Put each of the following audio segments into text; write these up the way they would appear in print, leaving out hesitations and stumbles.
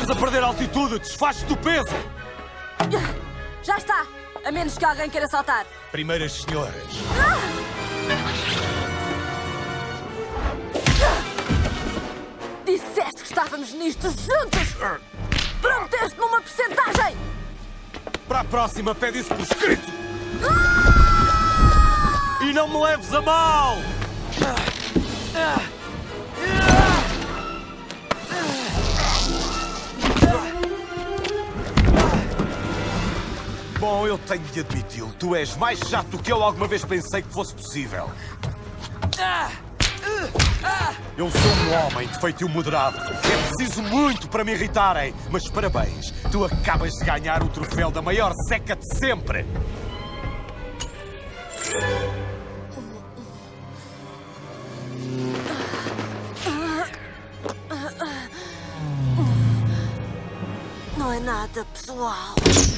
Estamos a perder altitude! Desfaz-te do peso! Já está! A menos que alguém queira saltar. Primeiras senhoras. Disseste que estávamos nisto juntos! Prometeste-me uma porcentagem! Para a próxima, pede isso por escrito! E não me leves a mal! Bom, eu tenho de admiti-lo. Tu és mais chato do que eu alguma vez pensei que fosse possível. Eu sou um homem de feitio moderado. É preciso muito para me irritarem. Mas parabéns, tu acabas de ganhar o troféu da maior seca de sempre. Não é nada pessoal.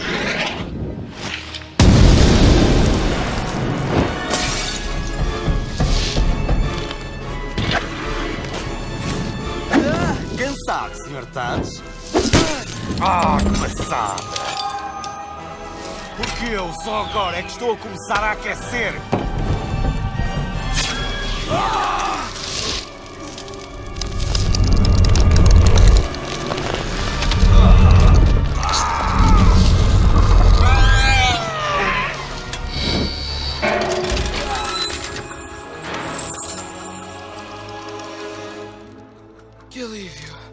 Cansado, Sr. Tades? Ah, que maçada! Porque eu só agora é que estou a começar a aquecer. Que alívio!